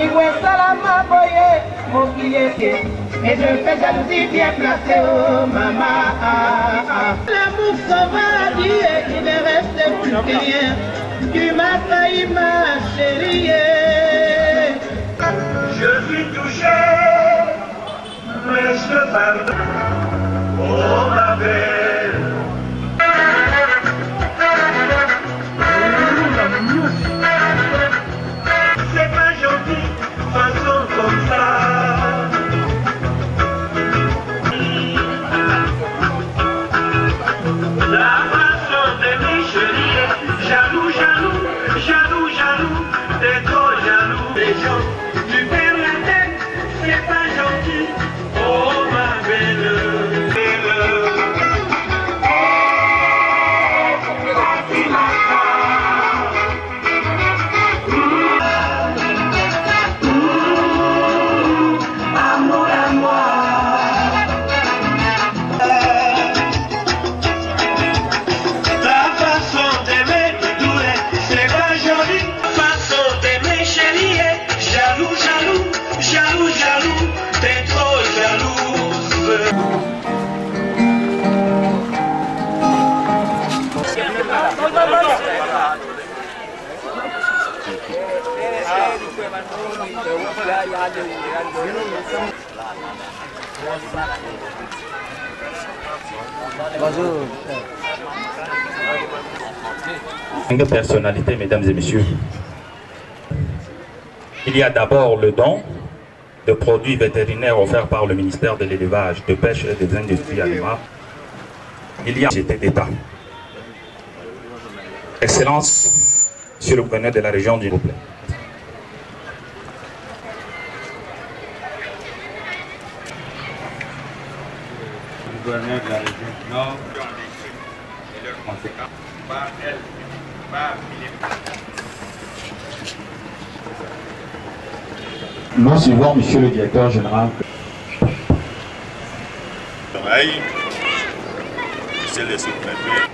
Et je fais jalousie bien placée, oh maman. L'amour sauvage, il ne reste plus rien. Tu m'as trahi, ma chérie. Je suis touché, mais je pardonne. Oh ma belle. C'est pas gentil, façon comme ça. La façon de mes chéris, jaloux, jaloux, jaloux, jaloux, t'es trop jaloux. Les gens, tu perds la tête, c'est pas gentil. Oh ma belle, amour à moi. Jaloux, jaloux, t'es trop jalouse. Bonjour. Personnalité, mesdames et messieurs. Il y a d'abord le don de produits vétérinaires offerts par le ministère de l'Élevage, de Pêche et des Industries Alimentaires. Il y a société d'État. Excellence sur le gouverneur de la région du Groupe. Le gouverneur de la région du Nord et leurs conséquences par elle, par Philippe. Nous suivons, monsieur le directeur général. C'est le sous-préfet.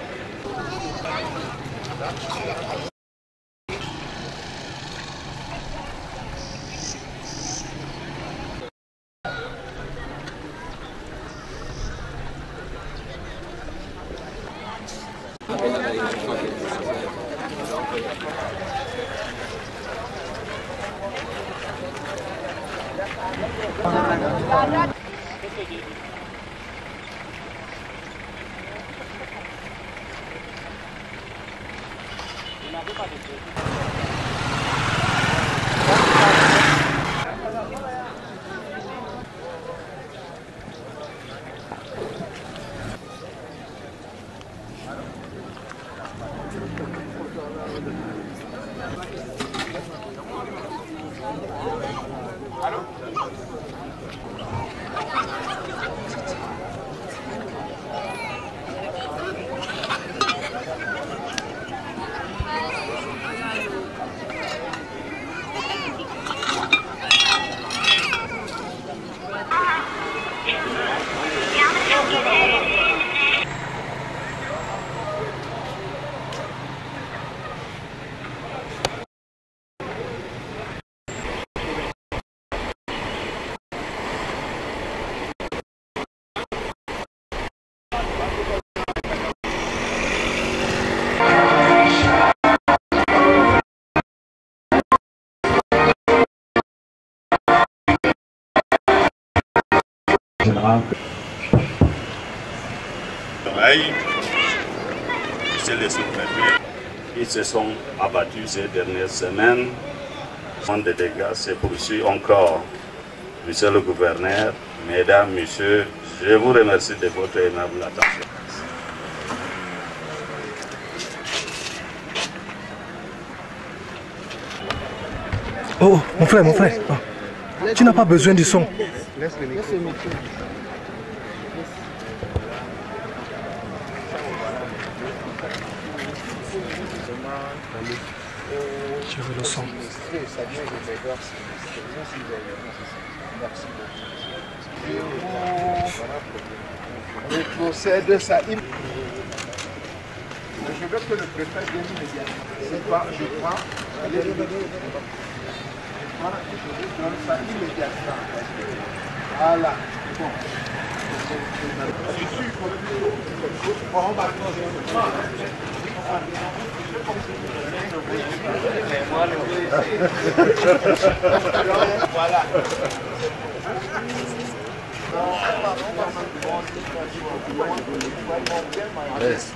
C'est les sous-préfets qui se sont abattus ces dernières semaines. Des dégâts se poursuit encore. Monsieur le gouverneur, mesdames, messieurs, je vous remercie de votre aimable attention. Oh, mon frère. Oh. Tu n'as pas besoin du son. Laisse le micro. Je veux le son. On procède ça. Je veux que le préfet vienne immédiatement. Je prends. Voilà, je vous donne ça immédiatement. Voilà, c'est bon. Je suis comme bon, on va voilà. Yes.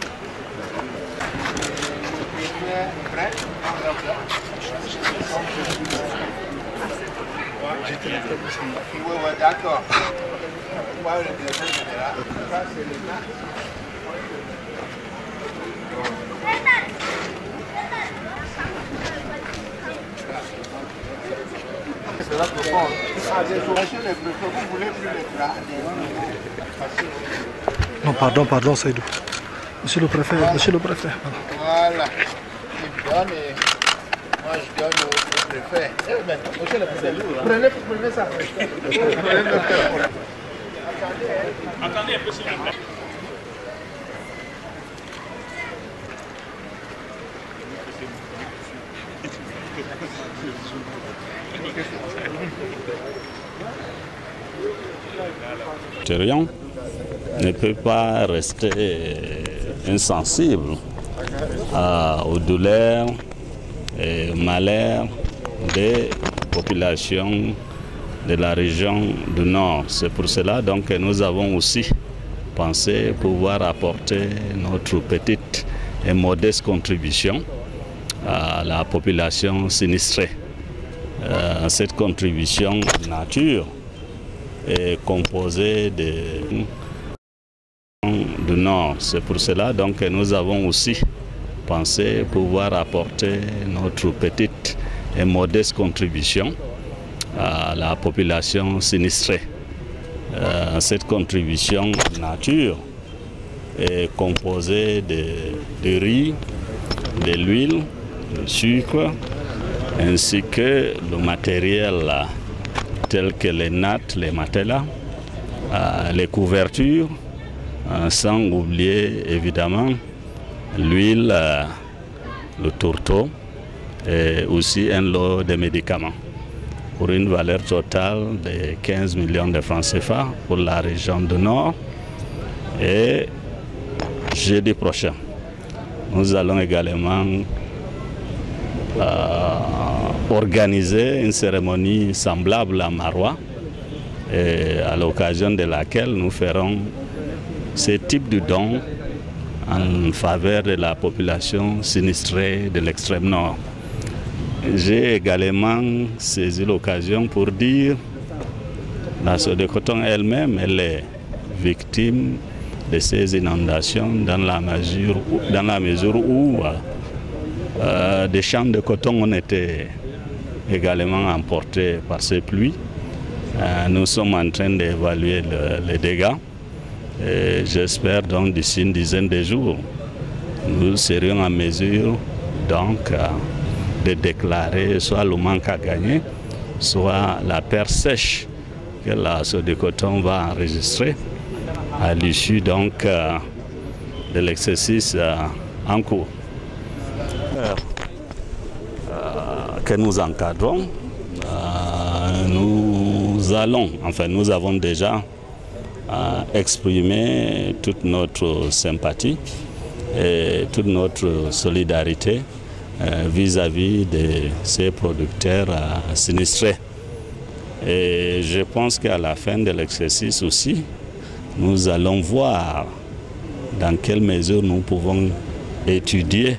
Ouais, d'accord. Le directeur général, ça c'est le match. C'est là que bon. Monsieur le préfet, vous voulez plus les bras. Non, pardon, Seydou. Monsieur le préfet, monsieur le préfet. Voilà. Il donne et moi je donne au préfet. Monsieur le préfet, prenez ça. Attendez un peu s'il vous plaît. Tyrion ne peut pas rester insensible aux douleurs et aux malheurs des populations de la région du Nord. C'est pour cela donc que nous avons aussi pensé pouvoir apporter notre petite et modeste contribution à la population sinistrée. Cette contribution de nature est composée du Nord. C'est pour cela donc que nous avons aussi pensé pouvoir apporter notre petite et modeste contribution à la population sinistrée. Cette contribution de nature est composée de riz, de l'huile, du sucre, ainsi que le matériel tel que les nattes, les matelas, les couvertures, sans oublier évidemment l'huile, le tourteau et aussi un lot de médicaments pour une valeur totale de 15 millions de francs CFA pour la région du Nord. Et jeudi prochain, nous allons également organiser une cérémonie semblable à Maroua, et à l'occasion de laquelle nous ferons ce type de dons en faveur de la population sinistrée de l'extrême nord. J'ai également saisi l'occasion pour dire que la Sodecoton elle-même, elle est victime de ces inondations dans la mesure où des champs de coton ont été également emportés par ces pluies. Nous sommes en train d'évaluer les dégâts. J'espère donc d'ici une dizaine de jours, nous serions en mesure donc de déclarer soit le manque à gagner, soit la perte sèche que la Sodecoton va enregistrer à l'issue donc de l'exercice en cours. Que nous encadrons, nous avons déjà exprimé toute notre sympathie et toute notre solidarité vis-à-vis de ces producteurs sinistrés. Et je pense qu'à la fin de l'exercice aussi, nous allons voir dans quelle mesure nous pouvons étudier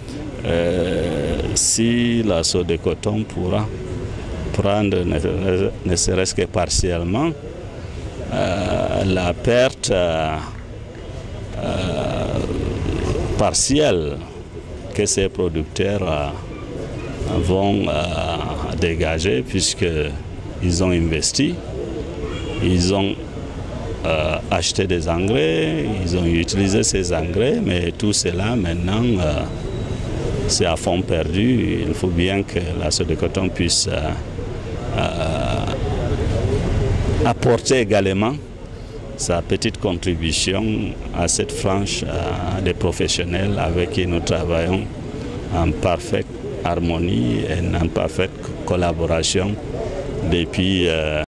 si la Sodecoton pourra prendre, ne serait-ce que partiellement, la perte partielle que ces producteurs vont dégager, puisqu'ils ont investi, ils ont acheté des engrais, ils ont utilisé ces engrais, mais tout cela maintenant c'est à fond perdu. Il faut bien que la Sodecoton puisse apporter également sa petite contribution à cette frange des professionnels avec qui nous travaillons en parfaite harmonie et en parfaite collaboration depuis